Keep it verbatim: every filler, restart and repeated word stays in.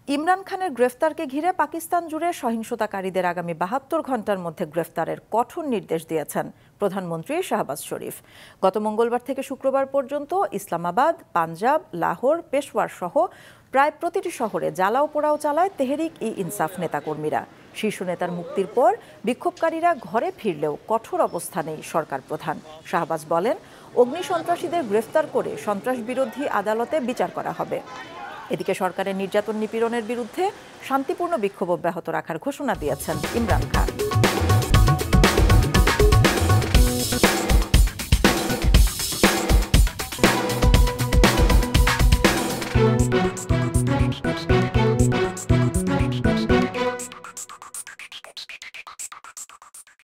ইমরান খানের গ্রেফতারকে ঘিরে পাকিস্তান জুড়ে সহিংসতাকারীদের আগামী বাহাত্তর ঘন্টার মধ্যে গ্রেফতারের কঠোর নির্দেশ দিয়েছেন প্রধানমন্ত্রী শাহবাজ শরীফ। গত মঙ্গলবার থেকে শুক্রবার পর্যন্ত ইসলামাবাদ, পাঞ্জাব, লাহোর, পেশওয়ার সহ প্রায় প্রতিটি শহরে জ্বালাও পোড়াও চালায় তেহরিক ই ইনসাফ নেতাকর্মীরা। শীর্ষ নেতার মুক্তির পর বিক্ষোভকারীরা ঘরে ফিরলেও কঠোর অবস্থানেই সরকার প্রধান। শাহবাজ বলেন, অগ্নি সন্ত্রাসীদের গ্রেফতার করে সন্ত্রাস বিরোধী আদালতে বিচার করা হবে। এদিকে সরকারের নির্যাতন নিপীড়নের বিরুদ্ধে শান্তিপূর্ণ বিক্ষোভ অব্যাহত রাখার ঘোষণা দিয়েছেন ইমরান খান।